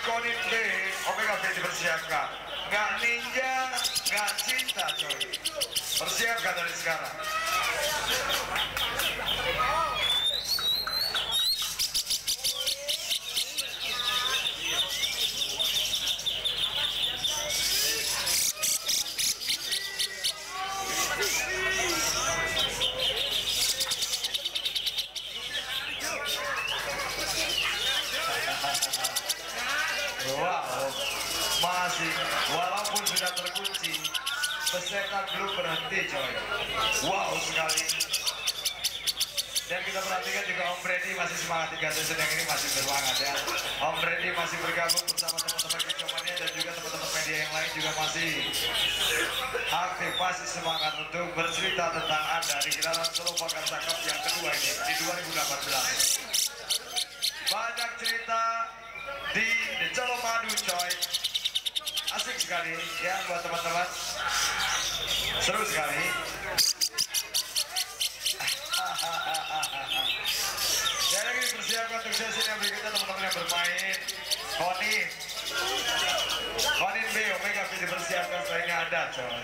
Konin B, Omega B dipersiapkan. Nggak ninja, nggak cinta coy. Persiapkan dari sekarang. Wow, masih walaupun sudah terkunci, pesetan belum berhenti coy. Wow sekali. Dan kita perhatikan juga Om Brady masih semangat, 3 season yang ini masih bersemangat ya. Om Brady masih bergabung bersama teman-teman Kecomannya dan juga teman-teman media yang lain juga masih aktif, masih semangat untuk bercerita tentang Anda di gelaran Solo Vakansa Cup yang kedua ini di 2018. Banyak cerita di Colomadu coy, asik sekali ya buat teman-teman, seru sekali. Saya lagi persiapkan untuk sesi yang berikutnya teman-teman yang bermain. Konin B, Omega B dipersiapkan selainnya ada coy.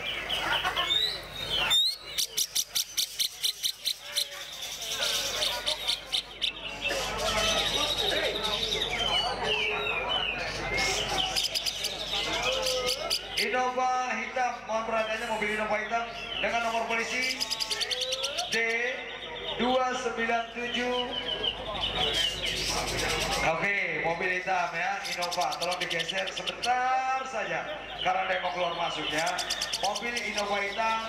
Innova hitam, mohon perhatiannya mobil Innova hitam dengan nomor polisi D297. Oke, mobil hitam ya, Innova, tolong digeser sebentar saja karena ada yang mau keluar masuk ya. Mobil Innova hitam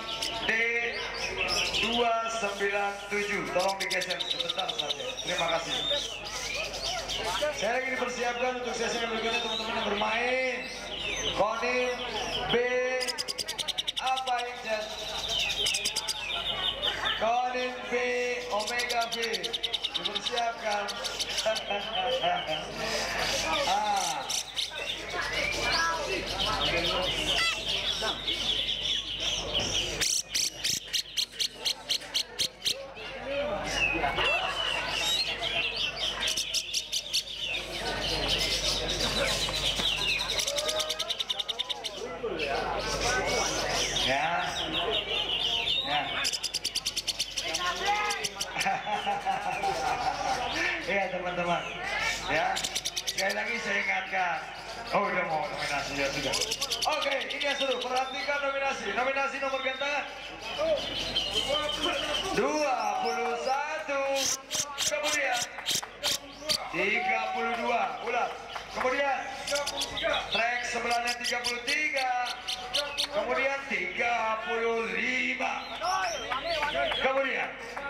D297, tolong digeser sebentar saja. Terima kasih. Saya lagi dipersiapkan untuk sesi yang berikutnya teman-teman yang bermain. Konin B, apa yang Konin B, Omega B dipersiapkan. Ya teman-teman ya, sekali lagi saya ingatkan. Oh udah mau nominasi ya sudah. Oke, ini yang seru, perhatikan nominasi nomor gantangan 21, kemudian 32, ulang, kemudian track sebelahnya 33, kemudian 35, kemudian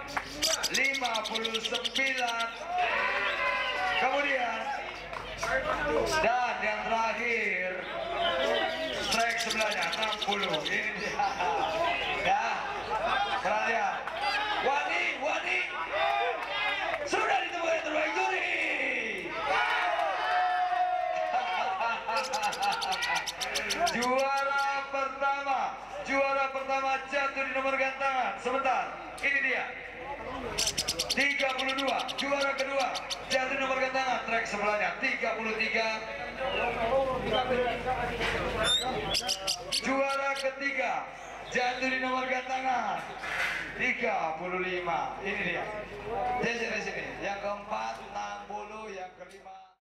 59, kemudian dan yang terakhir track sebelahnya 60. Ini dia ya, perhatian. Wani sudah ditemukan yang terbaik juri. Juara pertama jatuh di nomor gantangan. Sebentar, ini dia 32. Juara kedua jatuh di nomor gantangan, trek sebelahnya 33. Juara ketiga jatuh di nomor gantangan 35. Ini dia. Jadi di sini yang keempat 60, yang kelima